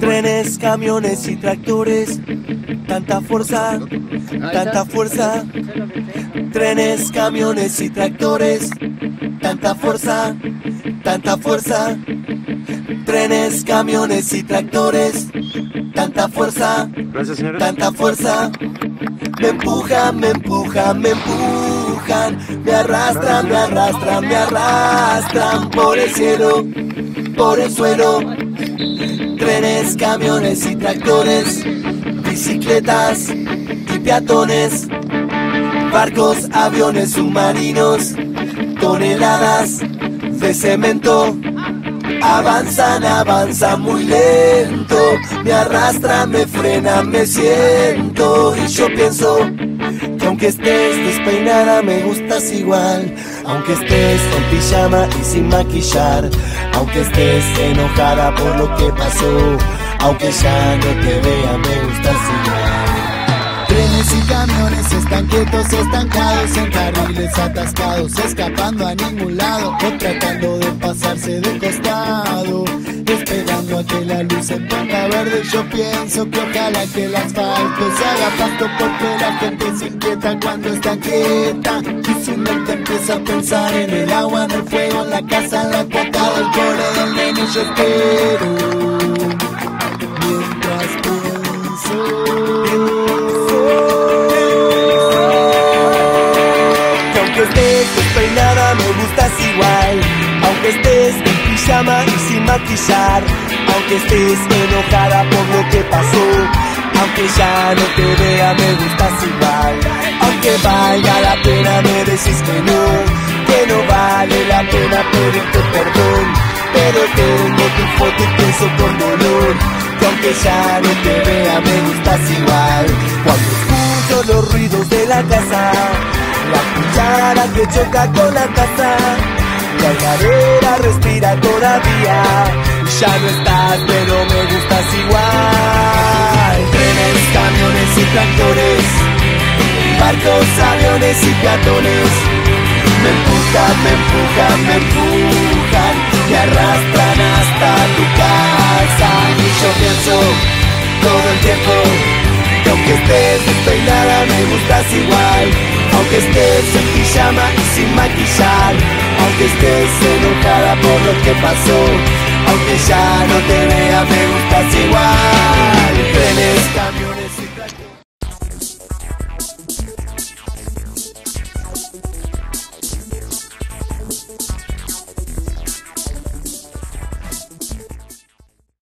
Trenes, camiones y tractores, tanta fuerza, tanta fuerza. Trenes, camiones y tractores, tanta fuerza, tanta fuerza. Trenes, camiones y tractores, tanta fuerza, Gracias, señora. tanta fuerza. Me empujan, me empujan, me empujan, me arrastran, me arrastran, me arrastran por el cielo, por el suelo. Trenes, camiones y tractores, bicicletas y peatones, barcos, aviones, submarinos, toneladas de cemento. Avanzan, avanzan muy lento, me arrastran, me frenan, me siento. Y yo pienso que aunque estés despeinada me gustas igual. Aunque estés en pijama y sin maquillar, aunque estés enojada por lo que pasó, aunque ya no te vea me gustas igual. Trenes y camiones están quietos, estancados en carriles atascados, escapando a ningún lado o tratando de pasarse de costado, esperando a que la luz se ponga verde. Yo pienso que ojalá que el asfalto se haga pasto, porque la gente se inquieta cuando está quieta y su mente empieza a pensar en el agua, en el fuego, en la casa, en la cuota del cole del nene. Yo espero mientras pienso. Aunque estés despeinada me gustas igual. Aunque estés en pijama y sin maquillar, aunque estés enojada por lo que pasó, aunque ya no te vea me gustas igual. Aunque valga la pena me decís que no vale la pena pedirte perdón, pero tengo tu foto y pienso con dolor que aunque ya no te vea me gustas igual. Cuando escucho los ruidos de la casa, la cuchara que choca con la taza, la heladera respira todavía. Ya no estás, pero me gustas igual. Trenes, camiones y tractores, barcos, aviones y peatones, me empujan, me empujan, me empujan, me arrastran hasta tu casa. Y yo pienso todo el tiempo que aunque estés despeinada me gustas igual. Aunque estés en pijama y sin maquillar, aunque estés enojada por lo que pasó, aunque ya no te vea me gustas igual. Trenes, camiones